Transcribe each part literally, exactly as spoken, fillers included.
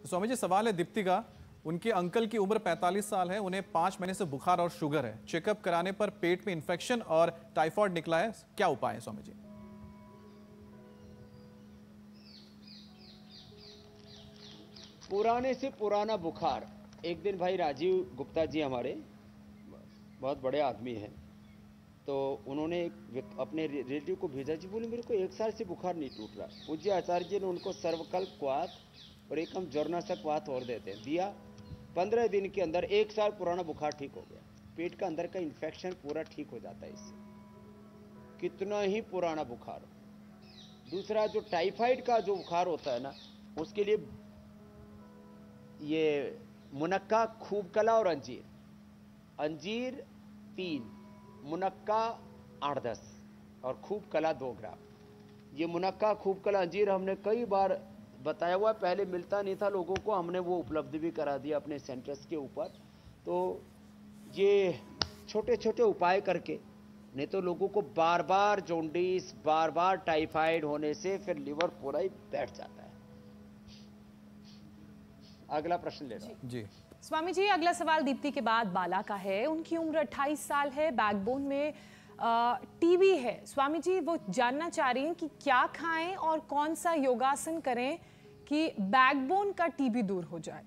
स्वामी जी सवाल है दीप्ति का, उनके अंकल की उम्र पैंतालीस साल है, उन्हें पाँच महीने से बुखार और शुगर है। चेकअप कराने पर पेट में इन्फेक्शन और टाइफाइड निकला है, क्या उपाय है स्वामी जी? पुराने से पुराना बुखार। एक दिन भाई राजीव गुप्ता जी हमारे बहुत बड़े आदमी हैं, तो उन्होंने एक अपने रिलेटिव को भेजा, जी बोले मेरे को एक साल से बुखार नहीं टूट रहा। पूज्य आचार्य जी ने उनको सर्वकल्प क्वाथ और एक हम ज्वरनाशक क्वाथ और देते हैं, दिया। पंद्रह दिन के अंदर एक साल पुराना बुखार ठीक हो गया। पेट का अंदर का इन्फेक्शन पूरा ठीक हो जाता है इससे, कितना ही पुराना बुखार हो। दूसरा जो टाइफाइड का जो बुखार होता है ना, उसके लिए ये मुनक्का, खूब कला और अंजीर। अंजीर तीन, मुनक्का आठ दस और खूब कला दो ग्राम। ये मुनक्का, खूब कला, अंजीर हमने कई बार बताया हुआ, पहले मिलता नहीं था लोगों को, हमने वो उपलब्ध भी करा दिया अपने सेंटर्स के ऊपर। तो ये छोटे छोटे उपाय करके, नहीं तो लोगों को बार बार जॉन्डिस, बार बार टाइफाइड होने से फिर लिवर पूरा ही बैठ जाता है। अगला प्रश्न ले लो जी। स्वामी जी, अगला सवाल दीप्ति के बाद बाला का है। उनकी उम्र अट्ठाईस साल है, बैकबोन में टीबी है। स्वामी जी वो जानना चाह रही हैं कि क्या खाएं और कौन सा योगासन करें कि बैकबोन का टीबी दूर हो जाए।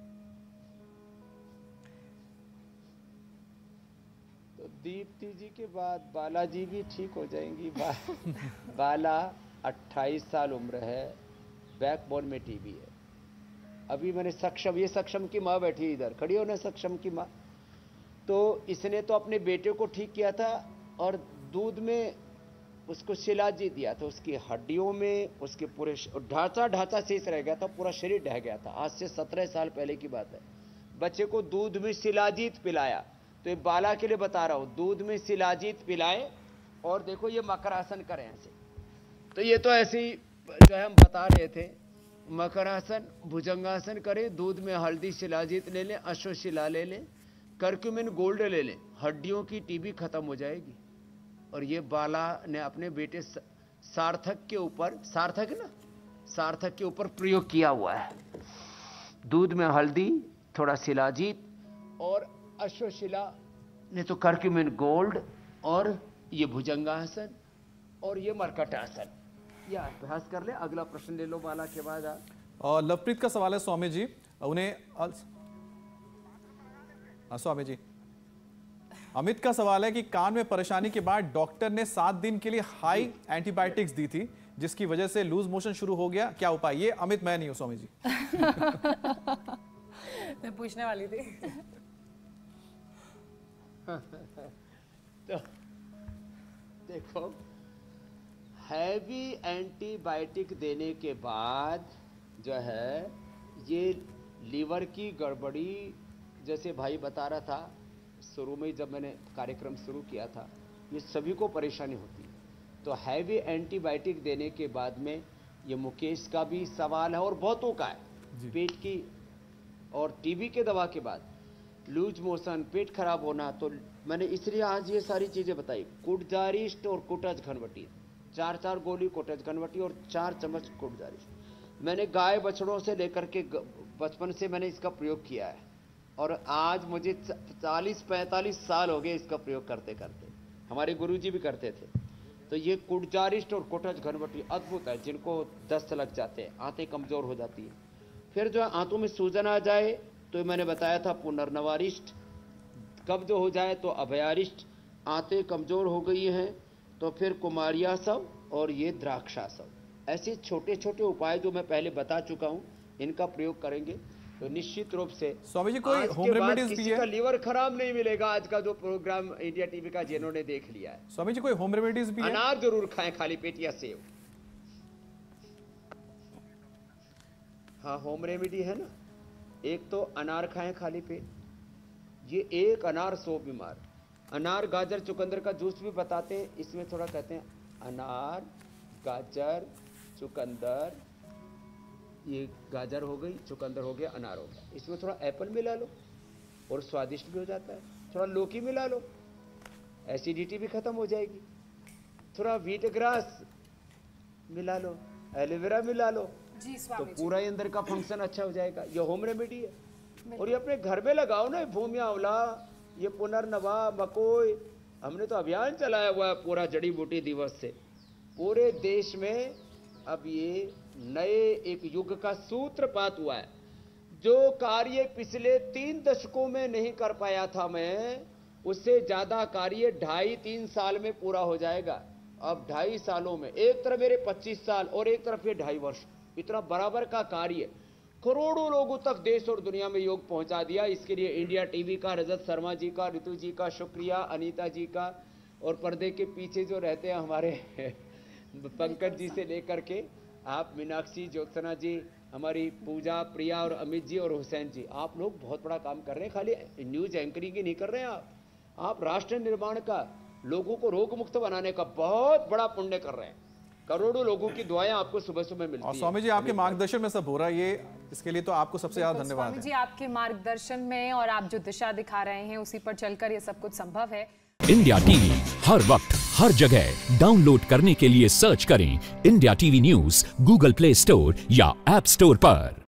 तो दीप्ति जी के बाद बाला जी भी ठीक हो जाएंगी। बा, बाला अट्ठाईस साल उम्र है, बैकबोन में टीबी है। अभी मैंने सक्षम, ये सक्षम की माँ बैठी इधर, खड़ी हो ना सक्षम की माँ, तो इसने तो अपने बेटे को ठीक किया था और दूध में उसको शिलाजीत दिया था। उसकी हड्डियों में उसके पूरे ढांचा ढांचा शेष रह गया था, पूरा शरीर ढह गया था। आज से सत्रह साल पहले की बात है। बच्चे को दूध में शिलाजीत पिलाया। तो ये बाला के लिए बता रहा हूं, दूध में शिलाजीत पिलाए और देखो ये मकरासन करें ऐसे। तो ये तो ऐसे ही जो है हम बता रहे थे, मकरासन, भुजंगासन करें, दूध में हल्दी शिलाजीत ले लें, अश्वशिला ले लें, करक्यूमिन गोल्ड ले लें, हड्डियों की टीबी खत्म हो जाएगी। और ये बाला ने अपने बेटे सार्थक के ऊपर, सार्थक है ना, सार्थक के ऊपर प्रयोग किया हुआ है। दूध में हल्दी, थोड़ा शिलाजीत और अश्वशिला, नहीं तो करक्यूमिन गोल्ड, और ये भुजंगासन और ये मरकटासन, यह अभ्यास कर ले। अगला प्रश्न ले लो बाला के बाद। और लवप्रीत का सवाल है स्वामी जी, उन्हें हाँ स्वामी जी, अमित का सवाल है कि कान में परेशानी के बाद डॉक्टर ने सात दिन के लिए हाई एंटीबायोटिक्स दी थी, जिसकी वजह से लूज मोशन शुरू हो गया, क्या उपाय? ये अमित, मैं नहीं हूं स्वामी जी। मैं पूछने वाली थी। तो देखो, हैवी एंटीबायोटिक देने के बाद जो है ये लीवर की गड़बड़ी, जैसे भाई बता रहा था शुरू में जब मैंने कार्यक्रम शुरू किया था, ये सभी को परेशानी होती है। तो हैवी एंटीबायोटिक देने के बाद में ये मुकेश का भी सवाल है और बहुतों का है, पेट की और टीबी के दवा के बाद लूज मोशन, पेट खराब होना। तो मैंने इसलिए आज ये सारी चीजें बताई। कुटजारिष्ट और कुटज घनवटी, चार चार गोली कुटज घनवटी और चार चम्मच कुटजारिष्ट। मैंने गाय बछड़ों से लेकर के बचपन से मैंने इसका प्रयोग किया है और आज मुझे चालीस पैंतालीस साल हो गए इसका प्रयोग करते करते। हमारे गुरुजी भी करते थे। तो ये कुटजारिष्ट और कुटज घनवटी अद्भुत है। जिनको दस्त लग जाते हैं, आंतें कमजोर हो जाती है, फिर जो आंतों में सूजन आ जाए तो मैंने बताया था पुनर्नवारिष्ट, कब्ज हो जाए तो अभयारिष्ट, आंतें कमजोर हो गई हैं तो फिर कुमारियासव और ये द्राक्षासव। ऐसे छोटे छोटे उपाय जो मैं पहले बता चुका हूं, इनका प्रयोग करेंगे तो निश्चित रूप से स्वामी जी कोई होम रेमेडीज भी है? किसी का लीवर खराब नहीं मिलेगा। आज का जो प्रोग्राम इंडिया टीवी का जिन्होंने देख लिया है। स्वामी जी कोई होम रेमेडीज भी है? अनार जरूर खाएं, खाली पेट या सेव। हाँ, होम रेमेडी है ना। एक तो अनार खाएं खाली पेट, ये एक अनार सौ बीमार। अनार, गाजर, चुकंदर का जूस भी बताते हैं, इसमें थोड़ा कहते हैं अनार, गाजर, चुकंदर, ये गाजर हो गई, चुकंदर हो गया, अनार हो गया, इसमें थोड़ा एप्पल मिला लो और स्वादिष्ट भी हो जाता है। थोड़ा लौकी मिला लो, एसिडिटी भी खत्म हो जाएगी। थोड़ा व्हीट ग्रास मिला लो, एलोवेरा मिला लो, जी तो स्वामी जी। पूरा ही अंदर का फंक्शन अच्छा हो जाएगा। ये होम रेमेडी है और ये अपने घर में लगाओ ना, भूमि आंवला, ये पुनर्नवा, मकोई, हमने तो अभियान चलाया हुआ है पूरा जड़ी बूटी दिवस से पूरे देश में। अब ये नए एक युग का सूत्रपात हुआ है। जो कार्य पिछले तीन दशकों में नहीं कर पाया था मैं, उससे ज्यादा कार्य ढाई तीन साल में पूरा हो जाएगा। अब ढाई सालों में, एक तरफ मेरे पच्चीस साल और एक तरफ ये ढाई वर्ष, इतना बराबर का कार्य करोड़ों लोगों तक देश और दुनिया में योग पहुंचा दिया। इसके लिए इंडिया टीवी का रजत शर्मा जी का, ऋतु जी का शुक्रिया, अनीता जी का, और पर्दे के पीछे जो रहते हैं हमारे पंकज जी से लेकर के आप, मीनाक्षी, ज्योत्सना जी, हमारी पूजा, प्रिया और अमित जी और हुसैन जी, आप लोग बहुत बड़ा काम कर रहे हैं। खाली न्यूज एंकरिंग ही नहीं कर रहे हैं आप आप राष्ट्र निर्माण का, लोगों को रोग मुक्त बनाने का बहुत बड़ा पुण्य कर रहे हैं। करोड़ों लोगों की दुआएं आपको सुबह सुबह मिलती हैं। और स्वामी जी आपके मार्गदर्शन में सब हो रहा है, ये इसके लिए तो आपको सबसे ज्यादा धन्यवाद स्वामी है। जी आपके मार्गदर्शन में और आप जो दिशा दिखा रहे हैं उसी पर चलकर ये सब कुछ संभव है। इंडिया टीवी हर वक्त हर जगह डाउनलोड करने के लिए सर्च करें India TV news Google Play store या ऐप स्टोर पर।